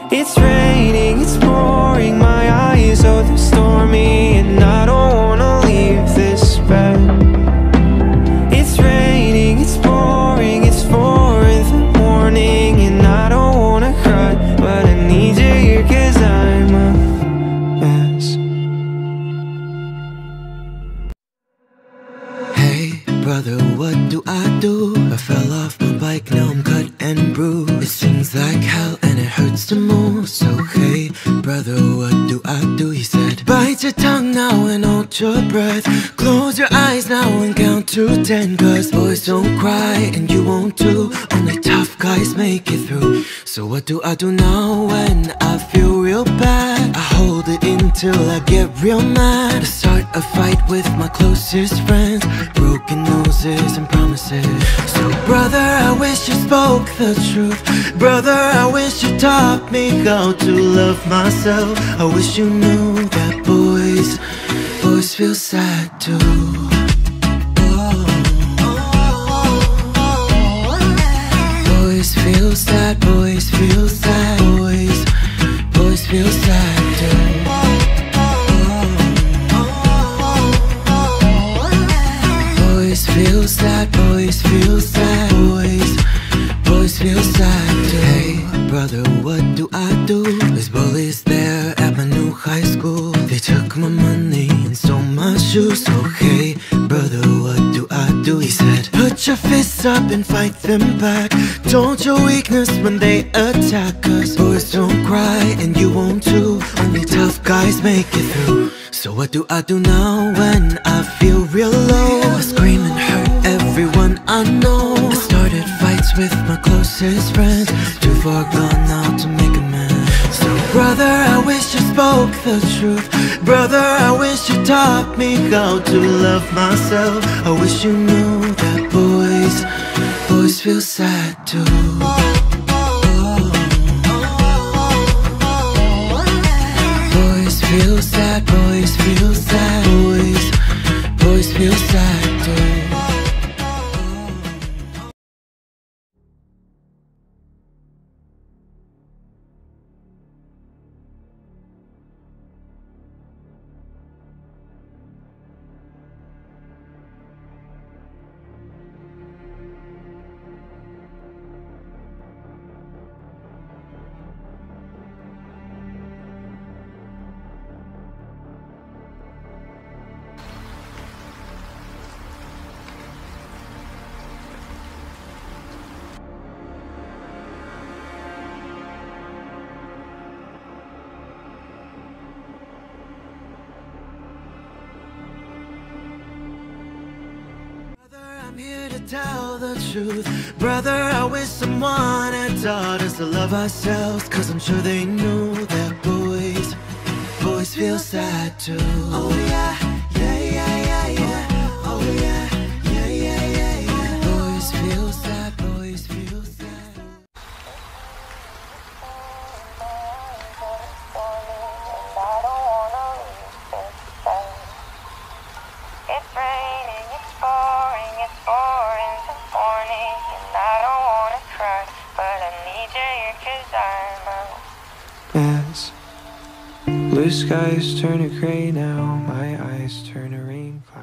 It's raining, it's pouring, my eyes, oh, they're stormy, and I don't wanna leave this bed. It's raining, it's pouring, it's 4 in the morning, and I don't wanna cry, but I need you here 'cause I'm a mess. Hey, brother, what do? I fell off my bike, now I'm cut and bruised. It stings like hell and it hurts to move. So hey, brother, what do? He said, bite your tongue now and hold your breath. Close your eyes now and count to 10, 'cause boys don't cry and you won't too. Only tough guys make it through. So what do I do now when I feel real bad? I hold it in till I get real mad. I start a fight with my closest friends. Broken noses and promises. So brother, I wish you spoke the truth. Brother, I wish you taught me how to love myself. I wish you knew that boys feel sad too. Boys feel sad, boys feel sad, boys feel sad too. Boys feel sad, boys feel sad, boys feel sad too. Hey, brother, what do? There's bullies there at my new high school. They took my money and stole my shoes. So hey, brother, what do? He said, put your fists up and fight them back. Don't show weakness when they attack, 'cause boys don't cry and you won't too. Only tough guys make it through. So what do I do now when I feel real low? I scream and hurt everyone I know. I started fights with my closest friends. Too far gone now to make amends. So brother, I wish you spoke the truth. Brother, I wish you taught me how to love myself. I wish you knew that boys feel sad too. Boys feel sad, boys feel sad, boys feel sad too. I'm here to tell the truth. Brother, I wish someone had taught us to love ourselves, 'cause I'm sure they knew that boys feel sad too. Oh yeah, yeah, yeah, yeah, yeah. Oh yeah, yeah, yeah, yeah, yeah. Boys feel sad, boys feel sad. It's raining, it's pouring, it's 4 in the morning, and I don't wanna cry, but I need you here 'cause I'm a Mess. Blue skies turn to gray now, my eyes turn to rain clouds.